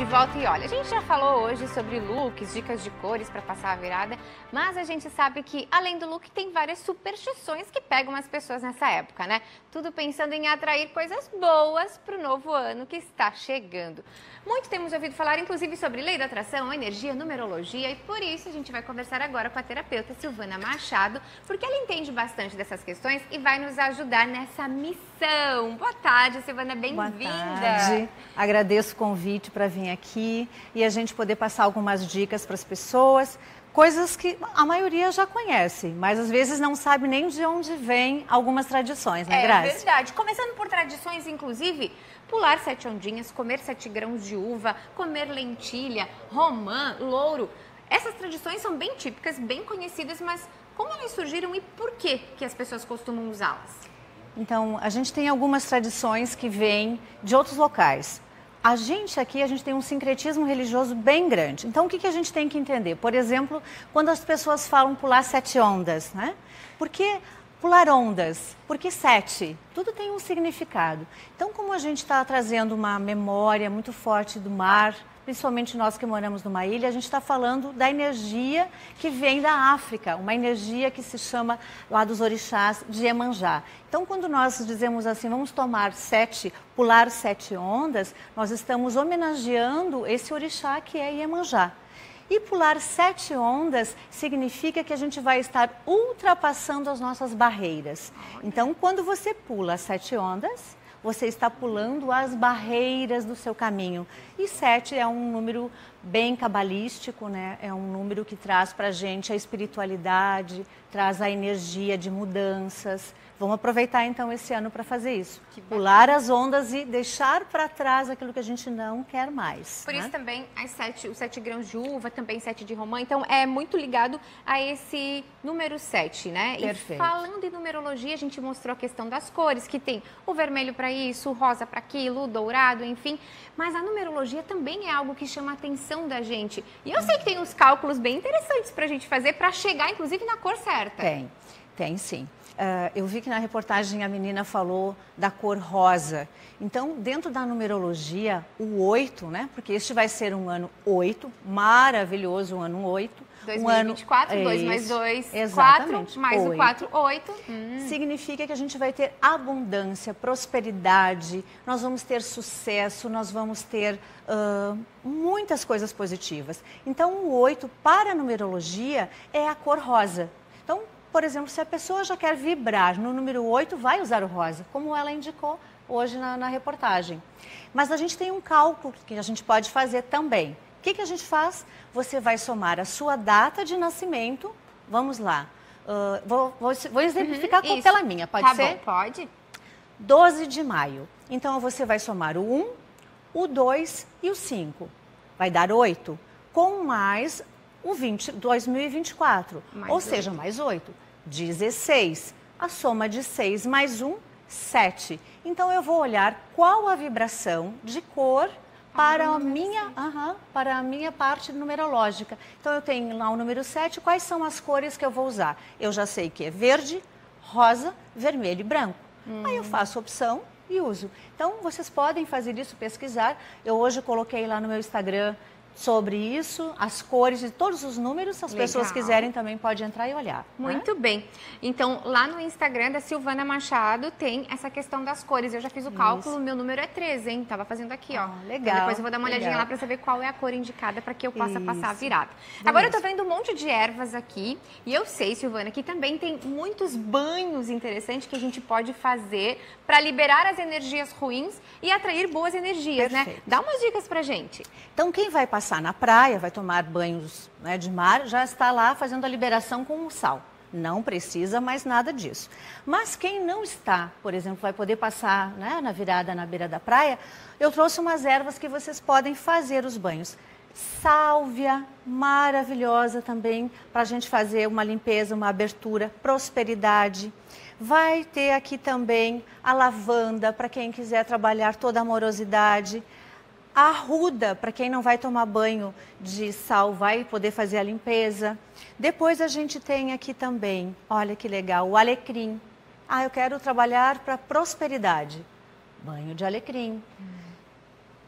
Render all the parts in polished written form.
de volta e olha, a gente já falou hoje sobre looks, dicas de cores para passar a virada, mas a gente sabe que além do look tem várias superstições que pegam as pessoas nessa época, né? Tudo pensando em atrair coisas boas para o novo ano que está chegando. Muito temos ouvido falar inclusive sobre lei da atração, energia, numerologia e por isso a gente vai conversar agora com a terapeuta Silvana Machado, porque ela entende bastante dessas questões e vai nos ajudar nessa missão. Boa tarde, Silvana, bem-vinda. Boa tarde. Agradeço o convite para vir aqui e a gente poder passar algumas dicas para as pessoas, coisas que a maioria já conhece, mas às vezes não sabe nem de onde vem algumas tradições, né, Grazi? É verdade. Começando por tradições, inclusive, pular 7 ondinhas, comer 7 grãos de uva, comer lentilha, romã, louro. Essas tradições são bem típicas, bem conhecidas, mas como elas surgiram e por que as pessoas costumam usá-las? Então, a gente tem algumas tradições que vêm de outros locais. A gente tem um sincretismo religioso bem grande. Então, o que a gente tem que entender? Por exemplo, quando as pessoas falam pular 7 ondas, né? Por que pular ondas? Porque 7, tudo tem um significado. Então, como a gente está trazendo uma memória muito forte do mar, principalmente nós que moramos numa ilha, a gente está falando da energia que vem da África, uma energia que se chama, lá dos orixás, de Iemanjá. Então, quando nós dizemos assim, vamos pular 7 ondas, nós estamos homenageando esse orixá que é Iemanjá. E pular 7 ondas significa que a gente vai estar ultrapassando as nossas barreiras. Então, quando você pula 7 ondas, você está pulando as barreiras do seu caminho. E 7 é um número bem cabalístico, né? É um número que traz para a gente a espiritualidade, traz a energia de mudanças. Vamos aproveitar então esse ano para fazer isso. Pular as ondas e deixar para trás aquilo que a gente não quer mais. Por isso também os 7 grãos de uva, também 7 de romã. Então é muito ligado a esse número 7, né? Perfeito. E falando em numerologia, a gente mostrou a questão das cores, que tem o vermelho para isso, o rosa para aquilo, o dourado, enfim. Mas a numerologia também é algo que chama a atenção da gente. E eu sei que tem uns cálculos bem interessantes para a gente fazer para chegar, inclusive, na cor certa. Tem sim. Eu vi que na reportagem a menina falou da cor rosa. Então, dentro da numerologia, o 8, né? Porque este vai ser um ano 8, maravilhoso, um ano 8. 2024, 2 mais 2, exatamente, 4, mais 8. o 4, 8. Significa que a gente vai ter abundância, prosperidade, nós vamos ter sucesso, nós vamos ter muitas coisas positivas. Então, o 8 para a numerologia é a cor rosa. Então, por exemplo, se a pessoa já quer vibrar no número 8, vai usar o rosa, como ela indicou hoje na reportagem. Mas a gente tem um cálculo que a gente pode fazer também. O que a gente faz? Você vai somar a sua data de nascimento. Vamos lá. Vou exemplificar pela minha, pode ser? Bom, pode. 12 de maio. Então, você vai somar o 1, o 2 e o 5. Vai dar 8. Com mais o 2024. Ou seja, mais 8. 16. A soma de 6 mais 1, 7. Então, eu vou olhar qual a vibração de cor para a minha parte numerológica. Então, eu tenho lá o número 7, quais são as cores que eu vou usar? Eu já sei que é verde, rosa, vermelho e branco. Aí eu faço opção e uso. Então, vocês podem fazer isso, pesquisar. Eu hoje coloquei lá no meu Instagram sobre isso, as cores de todos os números, se as pessoas quiserem também pode entrar e olhar. Muito bem. Então, lá no Instagram da Silvana Machado tem essa questão das cores. Eu já fiz o cálculo, meu número é 13, hein? Tava fazendo aqui, ó. Legal. Então, depois eu vou dar uma olhadinha lá para saber qual é a cor indicada para que eu possa passar a virada. Agora eu tô vendo um monte de ervas aqui e eu sei, Silvana, que também tem muitos banhos interessantes que a gente pode fazer para liberar as energias ruins e atrair boas energias, né? Dá umas dicas pra gente. Então, quem vai passar na praia, vai tomar banhos, né, de mar, já está lá fazendo a liberação com o sal. Não precisa mais nada disso. Mas quem não está, por exemplo, vai poder passar, né, na virada na beira da praia, eu trouxe umas ervas que vocês podem fazer os banhos. Sálvia, maravilhosa também, para a gente fazer uma limpeza, uma abertura, prosperidade. Vai ter aqui também a lavanda, para quem quiser trabalhar toda a amorosidade. A arruda, para quem não vai tomar banho de sal, vai poder fazer a limpeza. Depois a gente tem aqui também, olha que legal, o alecrim. Eu quero trabalhar para prosperidade. Banho de alecrim.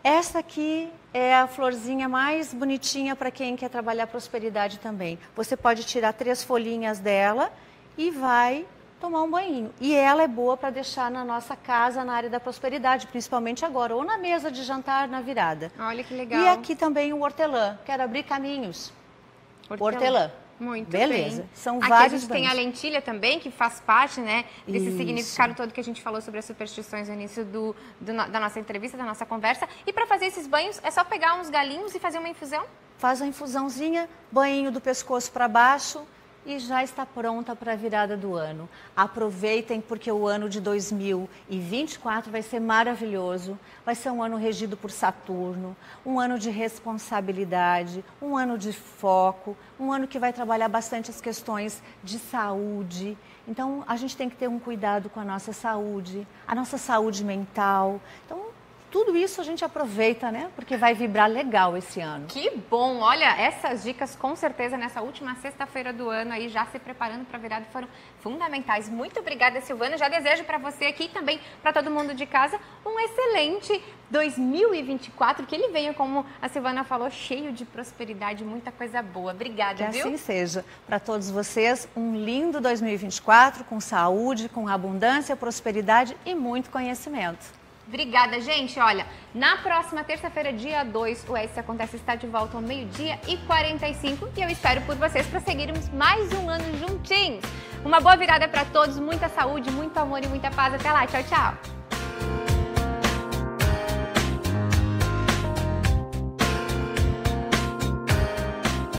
Essa aqui é a florzinha mais bonitinha para quem quer trabalhar prosperidade também. Você pode tirar 3 folhinhas dela e vai tomar um banho. E ela é boa para deixar na nossa casa, na área da prosperidade, principalmente agora, ou na mesa de jantar, na virada. Olha que legal. E aqui também o hortelã, quero abrir caminhos. Hortelã. Muito beleza. bem. São aqui vários a gente tem a lentilha também, que faz parte, né, desse Isso. significado todo que a gente falou sobre as superstições no início da nossa entrevista, da nossa conversa. E para fazer esses banhos, é só pegar uns galinhos e fazer uma infusão? Faz a infusãozinha, banho do pescoço para baixo e já está pronta para a virada do ano. Aproveitem porque o ano de 2024 vai ser maravilhoso. Vai ser um ano regido por Saturno, um ano de responsabilidade, um ano de foco, um ano que vai trabalhar bastante as questões de saúde. Então, a gente tem que ter um cuidado com a nossa saúde mental. Então, tudo isso a gente aproveita, né? Porque vai vibrar legal esse ano. Que bom! Olha, essas dicas com certeza nessa última sexta-feira do ano aí, já se preparando para a virada, foram fundamentais. Muito obrigada, Silvana. Já desejo para você aqui e também para todo mundo de casa um excelente 2024, que ele venha, como a Silvana falou, cheio de prosperidade, muita coisa boa. Obrigada, que viu? assim seja. Para todos vocês, um lindo 2024 com saúde, com abundância, prosperidade e muito conhecimento. Obrigada, gente. Olha, na próxima terça-feira, dia 2, o S Acontece está de volta ao 12h45 e eu espero por vocês para seguirmos mais um ano juntinhos. Uma boa virada para todos, muita saúde, muito amor e muita paz. Até lá, tchau, tchau.